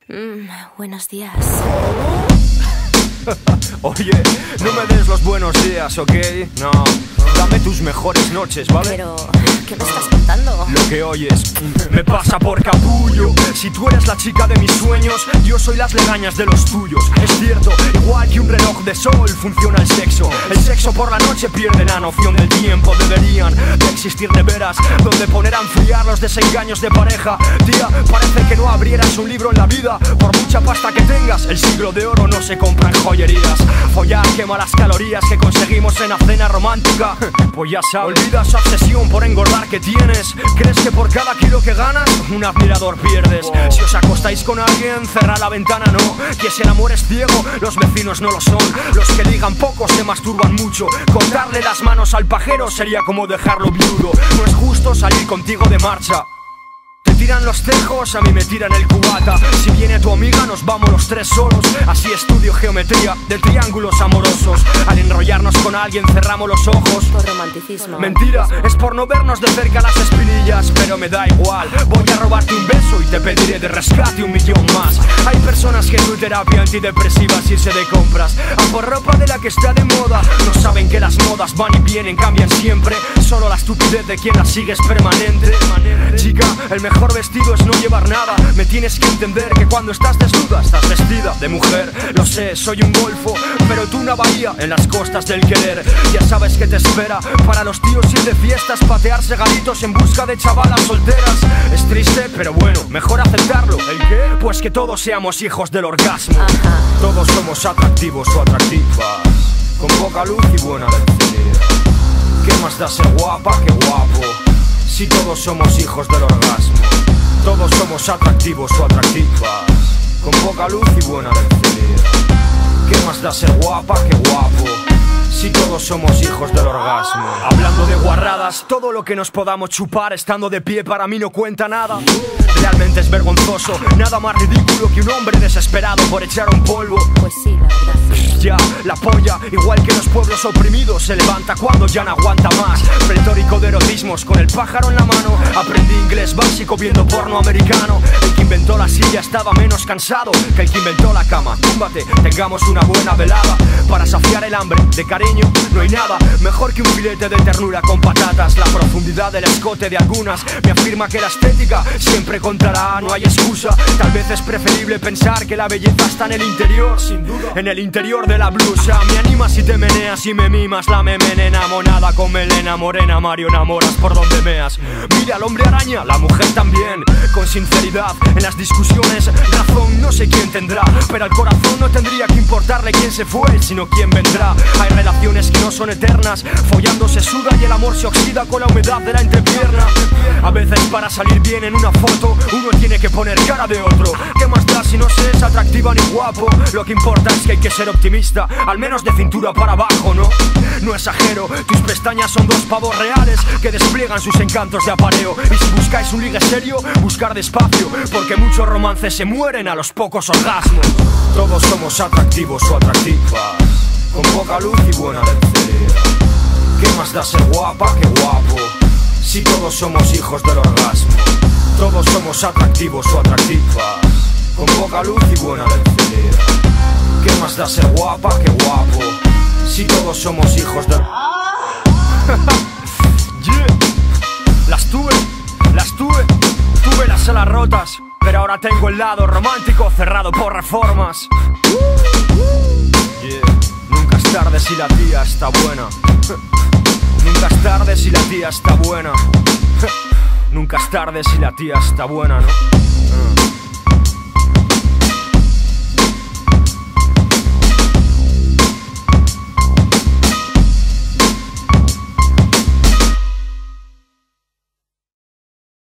Buenos días. Oye, no me des los buenos días, ¿ok? No, dame tus mejores noches, ¿vale? Pero, ¿qué me estás contando? Lo que oyes me pasa por capullo. Si tú eres la chica de mis sueños, yo soy las legañas de los tuyos. Es cierto, igual que un reloj de sol funciona el sexo. El sexo por la noche pierde la noción del tiempo. Deberían de existir neveras donde poner a enfriar los desengaños de pareja. Tía, parece que no abrieras un libro en la vida. Por mucha pasta que tengas, el siglo de oro no se compra en joyerías. Follar quema las calorías que conseguimos en la cena romántica. Pues ya sabes, olvida esa obsesión por engordar que tienes. ¿Crees que por cada kilo que ganas, un admirador pierdes? Si os acostáis con alguien, cerrad la ventana, no. Que si el amor es ciego, los vecinos no lo son. Los que ligan poco se masturban mucho. Cortarle las manos al pajero sería como dejarlo viudo. No es justo salir contigo de marcha. Te tiran los tejos, a mí me tiran el cubata. Si viene tu amiga nos vamos los tres solos. Así estudio geometría de triángulos amorosos. Al enrollarnos con alguien cerramos los ojos. Por romanticismo. Mentira, es por no vernos de cerca las espinillas. Pero me da igual, voy a robarte un beso y te pediré de rescate 1.000.000 más. Hay personas que en tu terapia antidepresiva irse de compras a por ropa de la que está de moda. No saben que las modas van y vienen, cambian siempre. Solo la estupidez de quien las sigue es permanente. Chica, el mejor vestido es no llevar nada. Me tienes que entender que cuando estás desnuda estás vestida de mujer. Lo sé, soy un golfo, pero tú una bahía en las costas del querer. Ya sabes que te espera para los tíos ir de fiestas, patear segaditos en busca de chavalas solteras. Es triste, pero bueno, mejor aceptarlo. ¿El qué? Pues que todos seamos hijos del orgasmo. Ajá. Todos somos atractivos o atractivas, con poca luz y buena lencería. ¿Qué más da ser guapa que guapo? Si todos somos hijos del orgasmo. Todos somos atractivos o atractivas, con poca luz y buena lencería. ¿Qué más da ser guapa que guapo? Si todos somos hijos del orgasmo. Hablando de guarradas, todo lo que nos podamos chupar estando de pie para mí no cuenta nada. Realmente es vergonzoso, nada más ridículo que un hombre desesperado por echar un polvo. Pues sí, la verdad. Ya, la polla, igual que los pueblos oprimidos, se levanta cuando ya no aguanta más. Pletórico de erotismos con el pájaro en la mano. Aprendí inglés básico viendo porno americano. El que inventó la silla estaba menos cansado que el que inventó la cama. Túmbate, tengamos una buena velada. Para saciar el hambre de cariño no hay nada mejor que un filete de ternura con patatas. La profundidad del escote de algunas me afirma que la estética siempre contará, no hay excusa. Tal vez es preferible pensar que la belleza está en el interior, sin duda, en el interior de la blusa. Me animas si te meneas y me mimas. La memenena monada con melena morena, Mario enamoras por donde meas. Mira al hombre araña, la mujer también. Con sinceridad, en las discusiones razón no sé quién tendrá, pero al corazón no tendría que importarle quién se fue, sino quién vendrá. Hay relaciones que no son eternas, follando se suda y el amor se oxida con la humedad de la entrepierna. A veces para salir bien en una foto uno tiene que poner cara de otro. ¿Qué más da si no se es atractiva ni guapo? Lo que importa es que hay que ser optimista, al menos de cintura para abajo, ¿no? No exagero, tus pestañas son dos pavos reales que despliegan sus encantos de apareo. Y si buscáis un ligue serio, buscar despacio, porque muchos romances se mueren a los pocos orgasmos. Todos somos atractivos o atractivas, con poca luz y buena lencería. ¿Qué más da ser guapa que guapo? Si todos somos hijos del orgasmo. Todos somos atractivos o atractivas, con poca luz y buena lencería. ¿Qué más da ser guapa que guapo? Si todos somos hijos del... Yeah. Las tuve, tuve las alas rotas, pero ahora tengo el lado romántico cerrado por reformas. Yeah. Nunca es tarde si la tía está buena. Nunca es tarde si la tía está buena. Nunca es tarde si la tía está buena, ¿no?